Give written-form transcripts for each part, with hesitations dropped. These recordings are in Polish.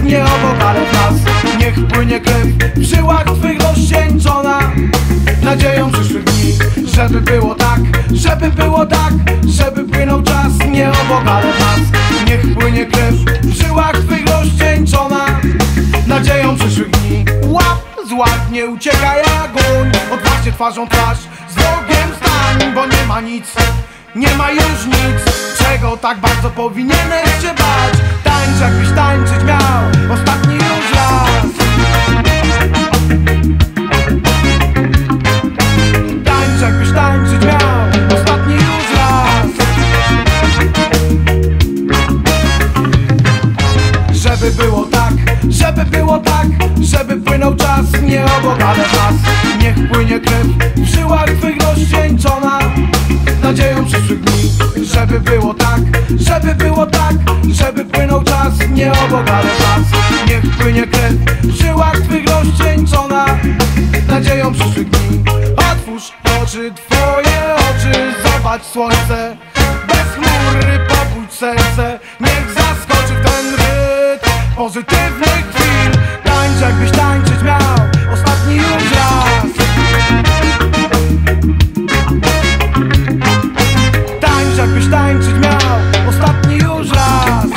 nie obok, ale w nas. Niech płynie krew w żyłach twych rozcieńczona nadzieją przyszłych dni. Żeby było tak, żeby było tak, żeby płynął czas nie obok, ale w nas. Niech płynie krew w żyłach twych rozcieńczona nadzieją przyszłych dni. Łap złap, nie uciekaj agoń, odważnie twarzą twarz z wrogiem stań, bo nie ma nic, nie ma już nic, czego tak bardzo powinieneś się bać. Tańcz jakbyś tańczyć miał ostatni już raz. Tańcz jakbyś tańczyć miał ostatni już raz. Żeby było tak, żeby było tak, żeby płynął czas nie obok, ale w nas. Niech płynie krew w żyłach twych rozcieńczona nadzieją przyszłych dni. Żeby było tak, żeby było tak, żeby płynął czas nie obok, ale w nas. Niech płynie krew w żyłach twych rozcieńczona nadzieją przyszłych dni. Otwórz oczy, twoje oczy, zobacz słońce bez chmury, pobudź serce, niech zaskoczy w ten rytm pozytywnych chwil. Tańcz jakbyś tańczyć miał ostatni już raz. Tańcz jakbyś tańczyć miał ostatni już raz.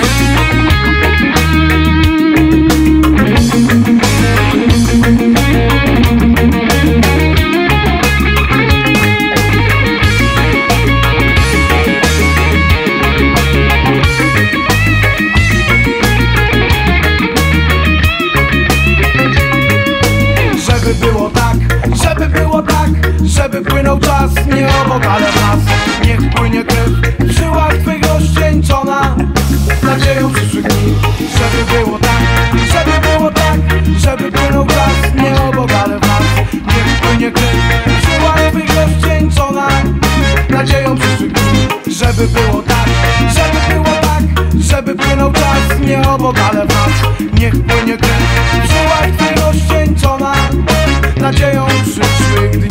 Żeby było tak, żeby było tak, żeby płynął czas nie obok, ale w nas. Niech płynie krew w żyłach twych rozcieńczona nadzieją przyszłych dni. Żeby było tak, żeby było tak, żeby płynął czas nie obok, ale w nas. Niech płynie krew w żyłach twych rozcieńczona nadzieją przyszłych dni. Żeby było tak, żeby było tak, żeby płynął czas nie obok, ale w nas. Niech płynie krew w żyłach twych rozcieńczona nadzieją przyszłych dni.